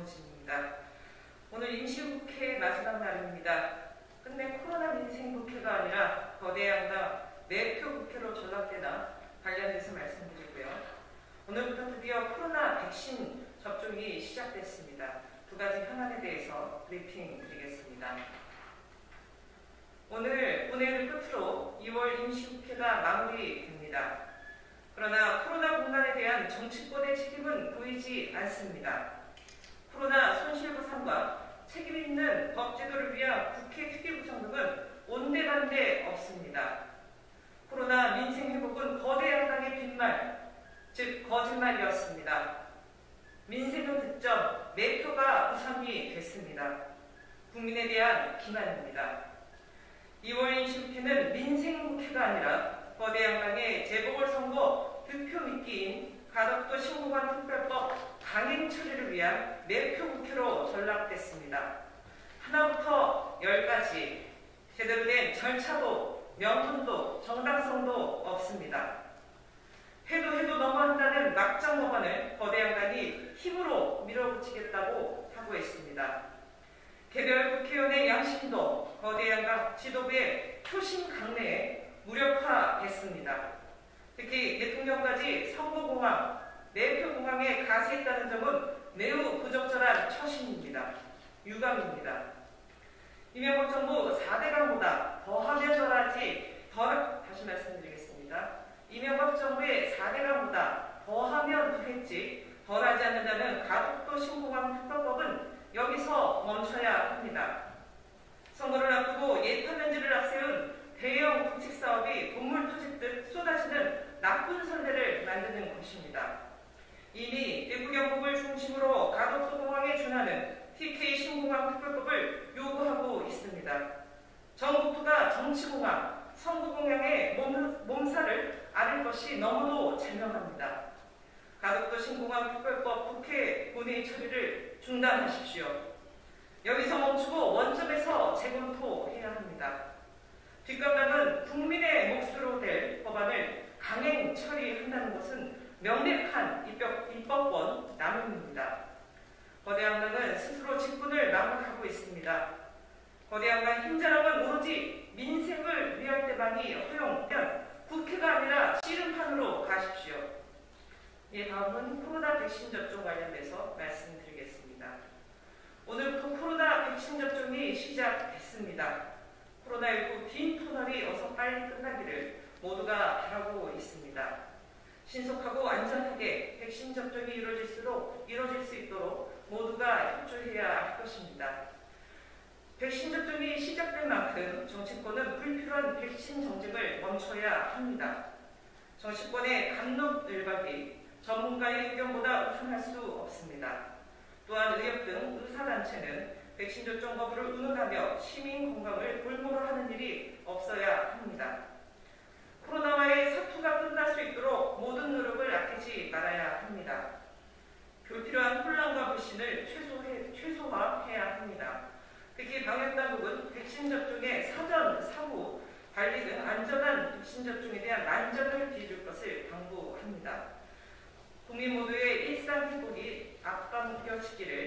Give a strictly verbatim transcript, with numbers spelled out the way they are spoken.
정호진입니다. 오늘 임시국회 마지막 날입니다. 끝내 코로나 민생국회가 아니라 거대 양당 매표 국회로 전락되나 관련돼서 말씀드리고요. 오늘부터 드디어 코로나 백신 접종이 시작됐습니다. 두 가지 현안에 대해서 브리핑 드리겠습니다. 오늘 본회의를 끝으로 이월 임시국회가 마무리됩니다. 그러나 코로나 공간에 대한 정치권의 책임은 보이지 않습니다. 코로나 손실보상과 책임 있는 법제도를 위한 국회 특위구성 등은 온데간데 없습니다. 코로나 민생회복은 거대 양당의 빈말, 즉 거짓말이었습니다. 민생은 득점, 매표가 우상이 됐습니다. 국민에 대한 기만입니다. 이월 임시국회는 민생국회가 아니라 거대 양당의 재보궐선거 득표 미끼인 가덕도 신고관 특별법 강행 처리를 위한 매표국회로 전락됐습니다. 하나부터 열까지 제대로 된 절차도 명분도 정당성도 없습니다. 해도 해도 너무한다는 막장 법안을 거대 양당이 힘으로 밀어붙이겠다고 하고 있습니다. 개별 국회의원의 양심도 거대 양당 지도부의 표심 강매에 무력화됐습니다. 특히 대통령까지 선거공황, 매표공황에 가세했다는 점은 매우 부적절한 처신입니다. 유감입니다. 이명박 정부 사 대강보다 더하면 덜하지, 덜, 다시 말씀드리겠습니다. 이명박 정부의 사 대강보다 더하면 덜했지, 덜하지 않는다는 가덕도 신고관 특별법은 여기서 멈춰야 합니다. 선거를 앞두고 예타 면제를 앞세운 대형 국책사업이 돈물 터질 쏟아지는 나쁜 선례를 만드는 것입니다. 이미 내부 경북을 중심으로 가덕도 공항에 준하는 티케이 신공항 특별법을 요구하고 있습니다. 전국토가 정치공항, 선거공항에 몸, 몸살을 앓을 것이 너무도 자명합니다. 가덕도 신공항 특별법 국회 본회의 처리를 중단하십시오. 여기서 멈추고 원점에서 재검토해야 합니다. 뒷감당은 국민의 몫으로 될 법안을 강행 처리한다는 것은 명백한 입법, 입법권 남용입니다. 거대 양당은 스스로 직분을 망각하고 있습니다. 거대 양당 힘자랑은 오로지 민생을 위할 때만이 허용되면 국회가 아니라 씨름판으로 가십시오. 예, 다음은 코로나 백신 접종 관련돼서 말씀드리겠습니다. 오늘부터 코로나 백신 접종이 시작됐습니다. 코로나십구 긴 터널이 어서 빨리 끝나기를 모두가 바라고 있습니다. 신속하고 안전하게 백신 접종이 이루어질수록, 이루어질 수 있도록 모두가 협조해야 할 것입니다. 백신 접종이 시작된 만큼 정치권은 불필요한 백신 정책을 멈춰야 합니다. 정치권의 감론을박이 전문가의 의견보다 우선할 수 없습니다. 또한 의협 등 의사단체는 백신 접종 거부를 운운하며 시민 건강을 볼모로 하는 일이 없어야 합니다. 코로나와의 사투가 끝날 수 있도록 모든 노력을 아끼지 말아야 합니다. 불필요한 혼란과 불신을 최소해, 최소화해야 합니다. 특히 방역당국은 백신 접종의 사전, 사후, 관리 등 안전한 백신 접종에 대한 만전을 기해줄 것을 당부합니다. 국민 모두의 일상 회복이 앞당겨지기를